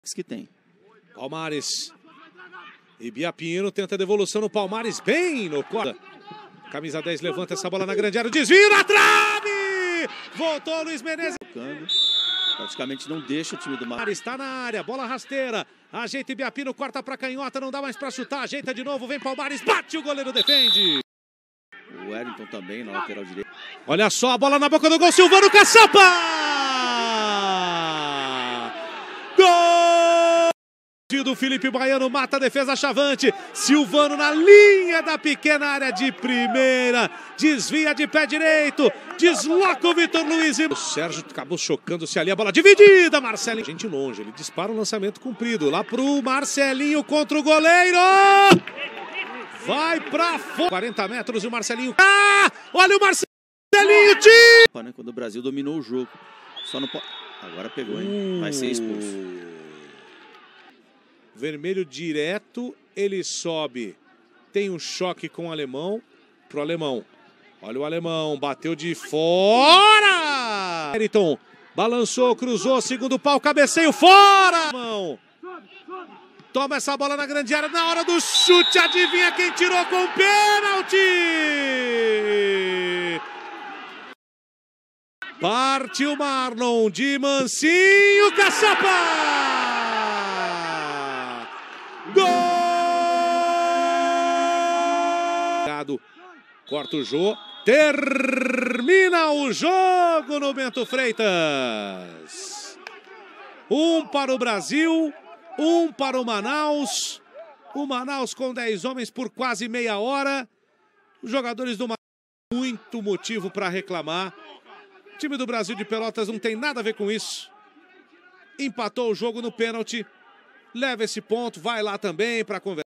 que tem. Palmares. E Biapino tenta a devolução no Palmares, bem no corda. Camisa 10 levanta essa bola na grande área, desvio na trave! Voltou o Luiz Menezes. Praticamente não deixa o time do Mar. Está na área, bola rasteira. Ajeita e Biapino, corta para canhota, não dá mais para chutar. Ajeita de novo, vem Palmares, bate, o goleiro defende. O Wellington também na lateral direita. Olha só a bola na boca do gol, Silvano Caçapa! Gol! Do Felipe Baiano, mata a defesa Chavante. Silvano na linha da pequena área de primeira. Desvia de pé direito. Desloca o Vitor Luiz. O Sérgio acabou chocando-se ali. A bola dividida. Marcelinho. Gente longe. Ele dispara o lançamento comprido. Lá pro Marcelinho contra o goleiro. Vai pra fora. 40 metros e o Marcelinho. Ah! Olha o Marcelinho. Quando o Brasil dominou o jogo. Só não pode. Agora pegou, hein? Vai ser expulso. Vermelho direto, ele sobe. Tem um choque com o alemão. Pro alemão. Olha o alemão, bateu de fora! Ayrton balançou, cruzou, segundo pau, cabeceio, fora! Toma essa bola na grande área, na hora do chute, adivinha quem tirou com pênalti? Partiu Marlon de mansinho, Caçapa! Gol! Corta o jogo. Termina o jogo no Bento Freitas. Um para o Brasil, um para o Manaus. O Manaus com 10 homens por quase meia hora. Os jogadores do Manaus muito motivo para reclamar. O time do Brasil de Pelotas não tem nada a ver com isso. Empatou o jogo no pênalti. Leva esse ponto, vai lá também para conversar.